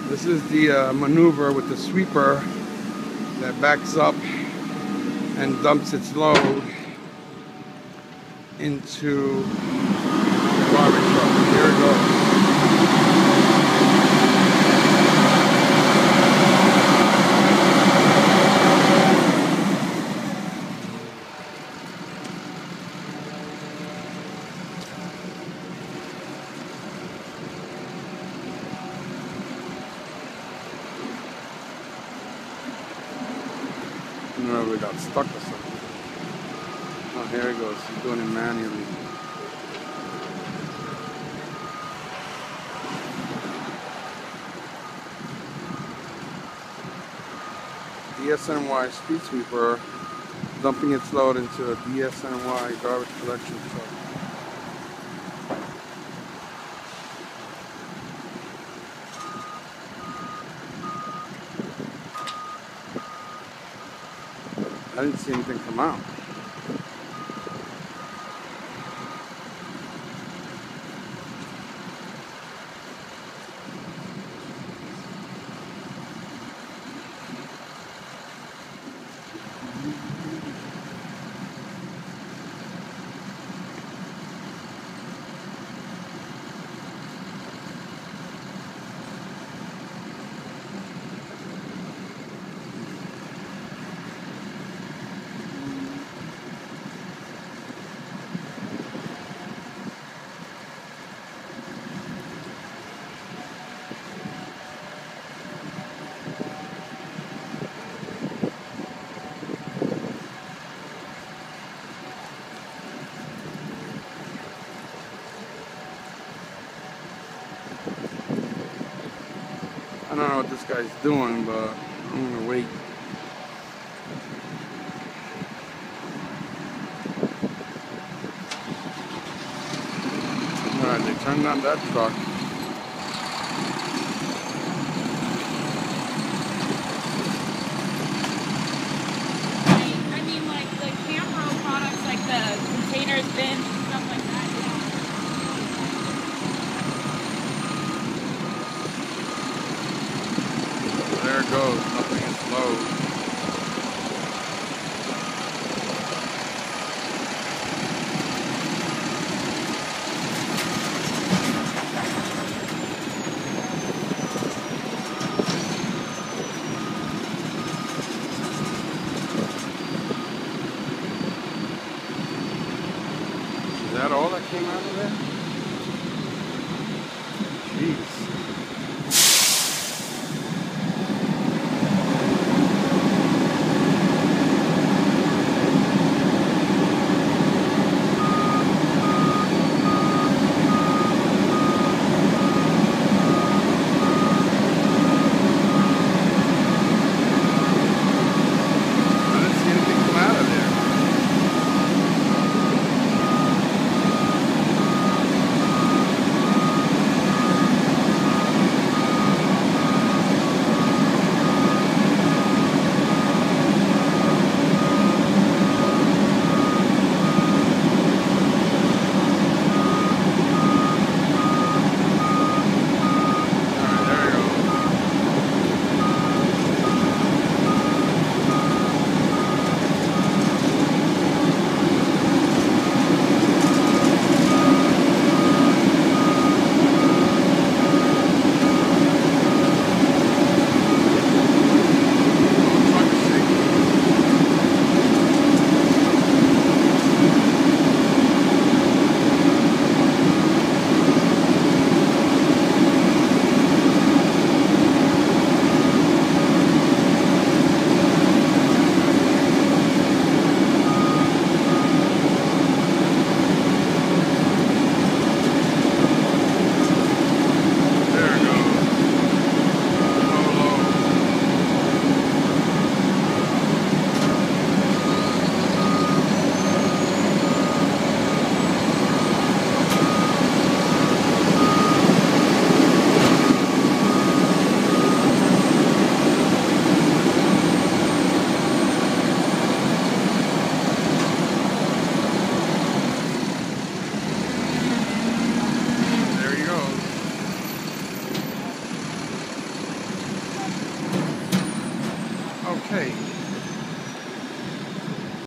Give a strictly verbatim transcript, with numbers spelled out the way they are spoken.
This is the uh, maneuver with the sweeper that backs up and dumps its load into the garbage truck. Here it goes. I don't know if it got stuck or something. Oh, here it goes. He's doing it manually. D S N Y street sweeper dumping its load into a D S N Y garbage collection truck. I didn't see anything come out. I don't know what this guy's doing, but I'm gonna wait. Alright, they turned on that truck. I mean, like the Camro products, like the containers, bins, and stuff like that. There it goes, nothing is low. Is that all that came out of there? Jeez. Hey,